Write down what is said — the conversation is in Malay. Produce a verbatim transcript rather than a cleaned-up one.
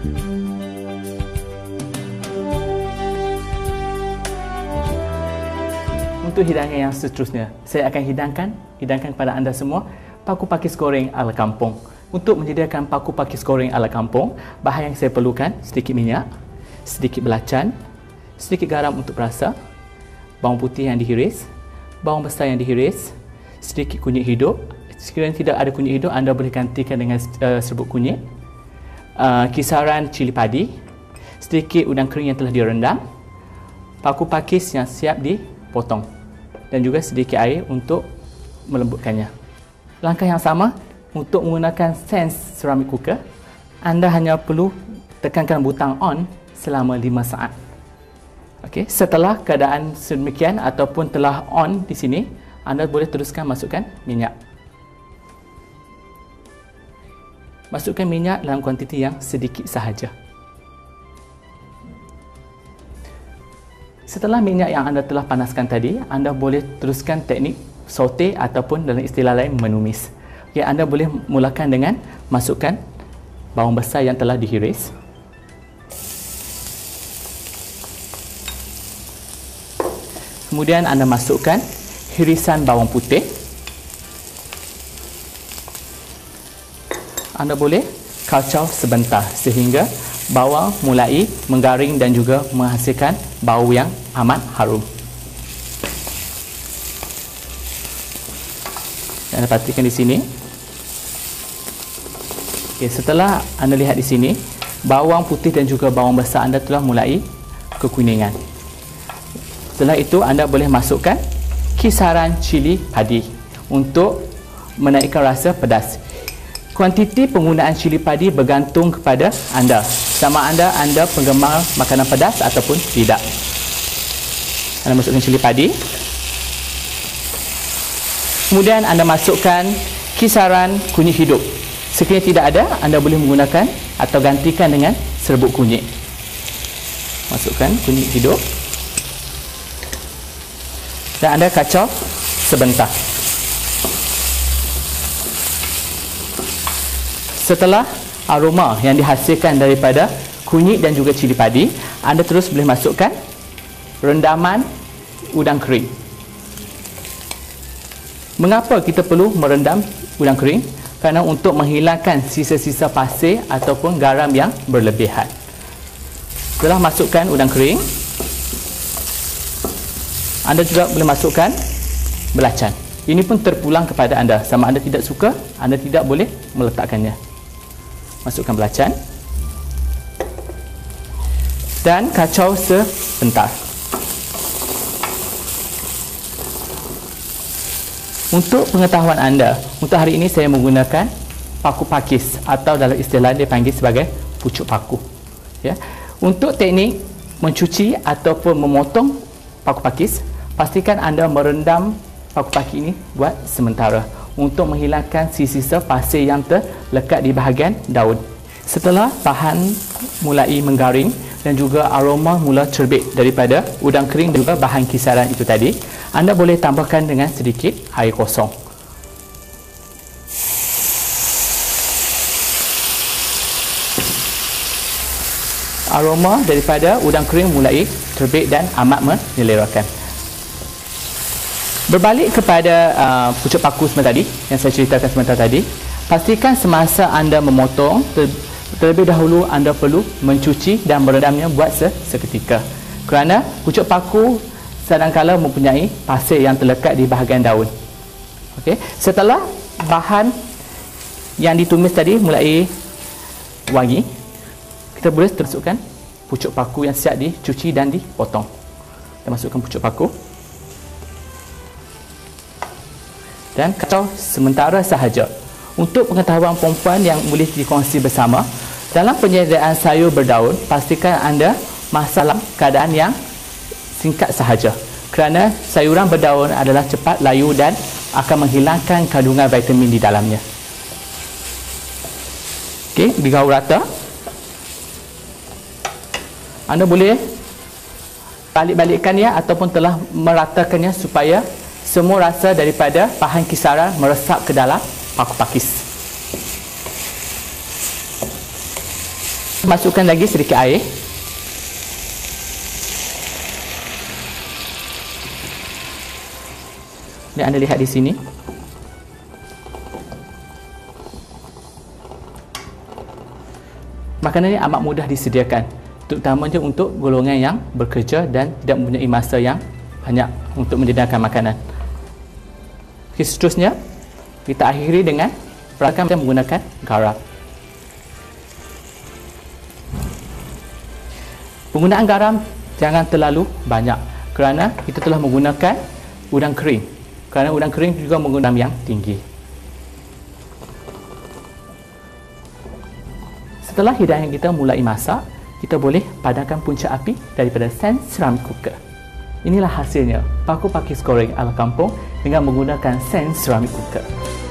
Untuk hidangan yang seterusnya, saya akan hidangkan hidangkan kepada anda semua paku pakis goreng ala kampung. Untuk menyediakan paku pakis goreng ala kampung, bahan yang saya perlukan sedikit minyak, sedikit belacan, sedikit garam untuk perasa, bawang putih yang dihiris, bawang besar yang dihiris, sedikit kunyit hidup. Sekiranya tidak ada kunyit hidup, anda boleh gantikan dengan uh, serbuk kunyit, uh, kisaran cili padi, sedikit udang kering yang telah direndam, paku pakis yang siap dipotong, dan juga sedikit air untuk melembutkannya. Langkah yang sama untuk menggunakan Sense Ceramic Cooker, anda hanya perlu tekankan butang on selama lima saat. Okey, setelah keadaan sedemikian ataupun telah on di sini, anda boleh teruskan masukkan minyak. Masukkan minyak dalam kuantiti yang sedikit sahaja. Setelah minyak yang anda telah panaskan tadi, anda boleh teruskan teknik saute ataupun dalam istilah lain menumis. Okey, anda boleh mulakan dengan masukkan bawang besar yang telah dihiris. Kemudian anda masukkan hirisan bawang putih. Anda boleh kacau sebentar sehingga bawang mulai menggaring dan juga menghasilkan bau yang amat harum. Anda perhatikan di sini. Okey, setelah anda lihat di sini, bawang putih dan juga bawang besar anda telah mulai kekuningan. Setelah itu, anda boleh masukkan kisaran cili padi untuk menaikkan rasa pedas. Kuantiti penggunaan cili padi bergantung kepada anda, sama anda anda penggemar makanan pedas ataupun tidak. Anda masukkan cili padi. Kemudian anda masukkan kisaran kunyit hidup. Sekiranya tidak ada, anda boleh menggunakan atau gantikan dengan serbuk kunyit. Masukkan kunyit hidup. Dan anda kacau sebentar. Setelah aroma yang dihasilkan daripada kunyit dan juga cili padi, anda terus boleh masukkan rendaman udang kering. Mengapa kita perlu merendam udang kering? Kerana untuk menghilangkan sisa-sisa pasir ataupun garam yang berlebihan. Setelah masukkan udang kering, anda juga boleh masukkan belacan. Ini pun terpulang kepada anda. Sama anda tidak suka, anda tidak boleh meletakkannya. Masukkan belacan. Dan kacau sebentar. Untuk pengetahuan anda, untuk hari ini saya menggunakan paku pakis atau dalam istilah dipanggil sebagai pucuk paku. Ya. Untuk teknik mencuci ataupun memotong paku pakis, pastikan anda merendam paku pakis ini buat sementara untuk menghilangkan sisa-sisa pasir yang terlekat di bahagian daun. Setelah bahan mulai menggaring dan juga aroma mula terbit daripada udang kering dan juga bahan kisaran itu tadi, anda boleh tambahkan dengan sedikit air kosong. Aroma daripada udang kering mulai terbit dan amat menyelerakan. Berbalik kepada uh, pucuk paku sebentar tadi yang saya ceritakan sebentar tadi, pastikan semasa anda memotong ter terlebih dahulu anda perlu mencuci dan merendamnya buat seketika, kerana pucuk paku kadang-kadang mempunyai pasir yang terlekat di bahagian daun. Okey, setelah bahan yang ditumis tadi mulai wangi, kita boleh masukkan pucuk paku yang siap dicuci dan dipotong. Kita masukkan pucuk paku dan kacau sementara sahaja. Untuk pengetahuan perempuan yang boleh dikongsi bersama, dalam penyediaan sayur berdaun, pastikan anda masak dalam keadaan yang singkat sahaja, kerana sayuran berdaun adalah cepat layu dan akan menghilangkan kandungan vitamin di dalamnya. Okey, digaul rata. Anda boleh balik-balikkannya ataupun telah meratakannya supaya semua rasa daripada bahan kisaran meresap ke dalam paku pakis. Masukkan lagi sedikit air. Dan anda lihat di sini. Makanan ini amat mudah disediakan, terutamanya untuk golongan yang bekerja dan tidak mempunyai masa yang banyak untuk menyediakan makanan. Okay, seterusnya, kita akhiri dengan peranakan menggunakan garam. Penggunaan garam jangan terlalu banyak kerana kita telah menggunakan udang kering. Kerana udang kering juga menggunakan yang tinggi. Setelah hidangan kita mulai masak, kita boleh padamkan punca api daripada Sense Ceramic Cooker. Inilah hasilnya, paku pakis goreng ala kampung dengan menggunakan Sense Ceramic Cooker.